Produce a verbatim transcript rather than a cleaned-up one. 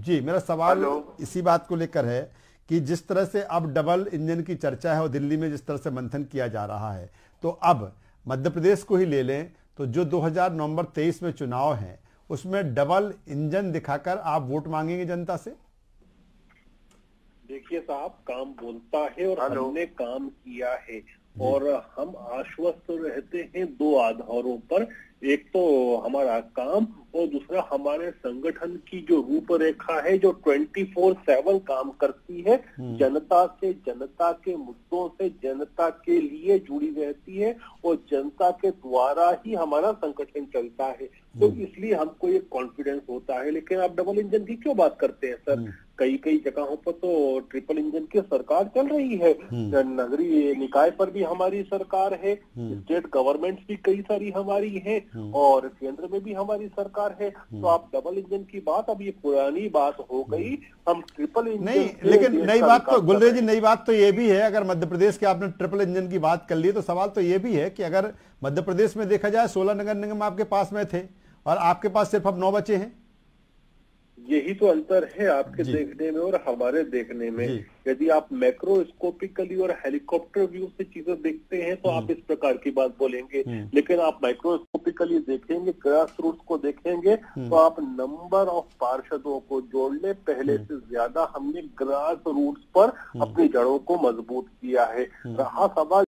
जी, मेरा सवाल इसी बात को लेकर है कि जिस तरह से अब डबल इंजन की चर्चा है और दिल्ली में जिस तरह से मंथन किया जा रहा है, तो अब मध्य प्रदेश को ही ले लें तो जो दो हज़ार नवंबर तेईस में चुनाव है उसमें डबल इंजन दिखाकर आप वोट मांगेंगे जनता से? देखिए साहब, काम बोलता है और हमने काम किया है और हम आश्वस्त रहते हैं दो आधारों पर। एक तो हमारा काम और दूसरा हमारे संगठन की जो रूपरेखा है जो चौबीस सात काम करती है, जनता से, जनता के मुद्दों से, जनता के लिए जुड़ी रहती है और जनता के द्वारा ही हमारा संगठन चलता है। तो इसलिए हमको ये कॉन्फिडेंस होता है। लेकिन आप डबल इंजन की क्यों बात करते हैं सर? कई कई जगहों पर तो ट्रिपल इंजन की सरकार चल रही है। नगरीय निकाय पर भी हमारी सरकार है, स्टेट गवर्नमेंट भी कई सारी हमारी है और केंद्र में भी हमारी सरकार है। तो आप डबल इंजन की बात, अब ये पुरानी बात हो गई, हम ट्रिपल इंजन नहीं। लेकिन नई बात तो गुलरेज जी, नई बात तो ये भी है, अगर मध्य प्रदेश के आपने ट्रिपल इंजन की बात कर ली तो सवाल तो ये भी है कि अगर मध्य प्रदेश में देखा जाए सोलह नगर निगम आपके पास में थे और आपके पास सिर्फ अब नौ बचे हैं। यही तो अंतर है आपके देखने में और हमारे देखने में। यदि आप मैक्रोस्कोपिकली और हेलीकॉप्टर व्यू से चीजें देखते हैं तो आप इस प्रकार की बात बोलेंगे, लेकिन आप माइक्रोस्कोपिकली देखेंगे, ग्रास रूट्स को देखेंगे तो आप नंबर ऑफ पार्षदों को जोड़ ले, पहले से ज्यादा हमने ग्रास रूट्स पर अपनी जड़ों को मजबूत किया है। रहा सवाल